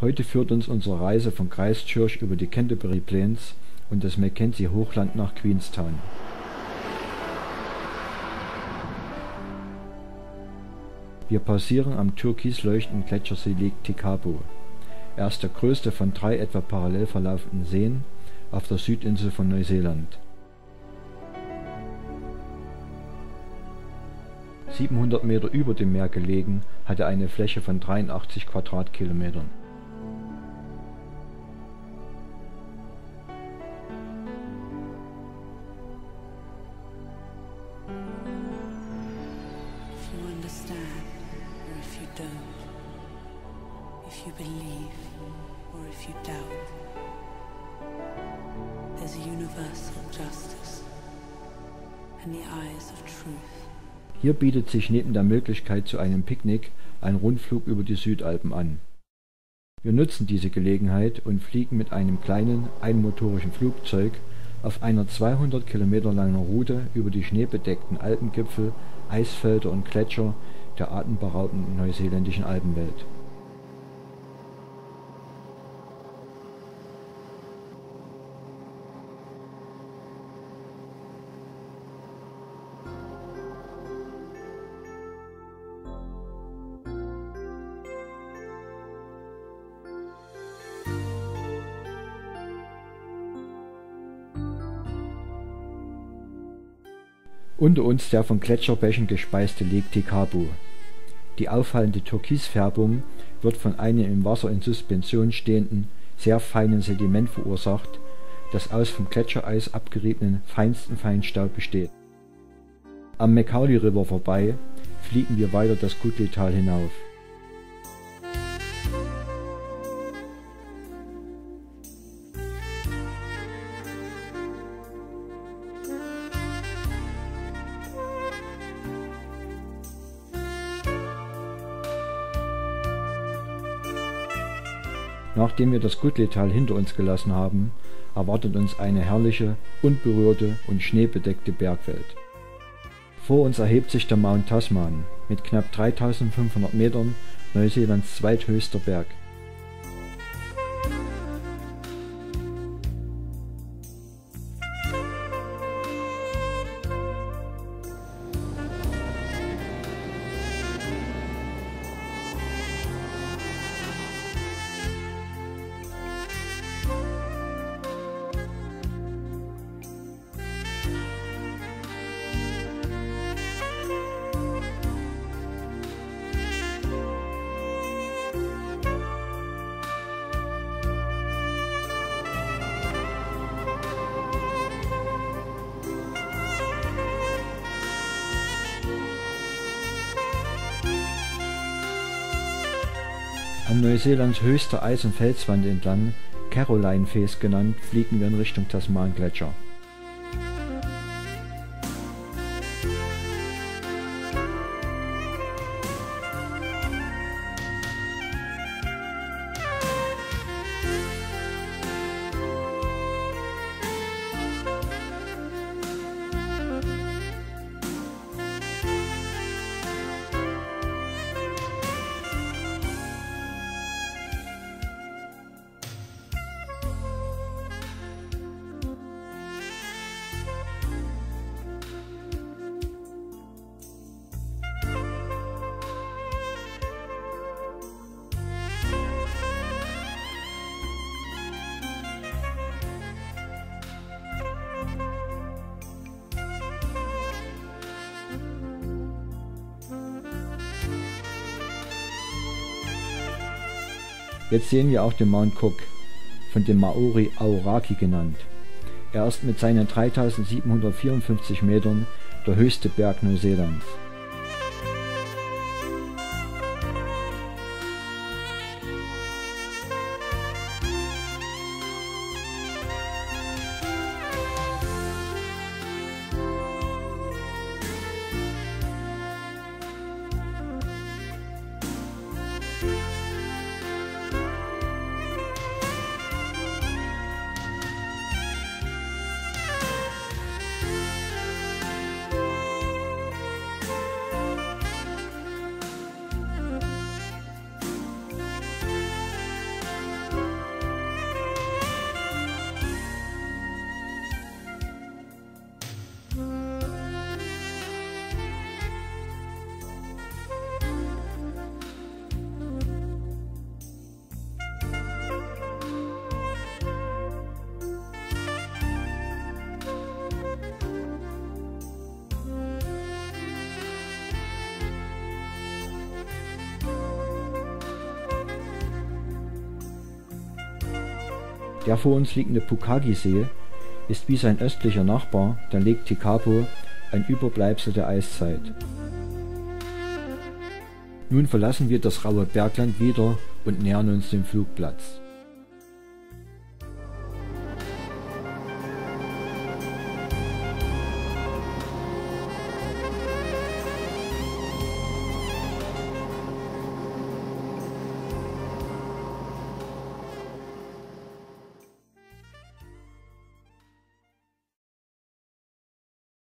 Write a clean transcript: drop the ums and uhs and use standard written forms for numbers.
Heute führt uns unsere Reise von Christchurch über die Canterbury Plains und das Mackenzie Hochland nach Queenstown. Wir pausieren am türkis leuchtenden Gletschersee Lake Tekapo. Er ist der größte von 3 etwa parallel verlaufenden Seen auf der Südinsel von Neuseeland. 700 Meter über dem Meer gelegen, hat er eine Fläche von 83 Quadratkilometern. Hier bietet sich neben der Möglichkeit zu einem Picknick ein Rundflug über die Südalpen an. Wir nutzen diese Gelegenheit und fliegen mit einem kleinen, einmotorigen Flugzeug auf einer 200 Kilometer langen Route über die schneebedeckten Alpengipfel, Eisfelder und Gletscher der atemberaubenden neuseeländischen Alpenwelt. Unter uns der von Gletscherbächen gespeiste Lake Tekapo. Die auffallende Türkisfärbung wird von einem im Wasser in Suspension stehenden, sehr feinen Sediment verursacht, das aus vom Gletschereis abgeriebenen feinsten Feinstaub besteht. Am Macaulay River vorbei fliegen wir weiter das Goodley-Tal hinauf. Nachdem wir das Goodley-Tal hinter uns gelassen haben, erwartet uns eine herrliche, unberührte und schneebedeckte Bergwelt. Vor uns erhebt sich der Mount Tasman mit knapp 3500 Metern, Neuseelands zweithöchster Berg. An Neuseelands höchster Eis- und Felswand entlang, Caroline Face genannt, fliegen wir in Richtung Tasman-Gletscher. Jetzt sehen wir auch den Mount Cook, von den Maori Aoraki genannt. Er ist mit seinen 3754 Metern der höchste Berg Neuseelands. Der vor uns liegende Pukaki-See ist wie sein östlicher Nachbar, der Lake Tekapo, ein Überbleibsel der Eiszeit. Nun verlassen wir das raue Bergland wieder und nähern uns dem Flugplatz.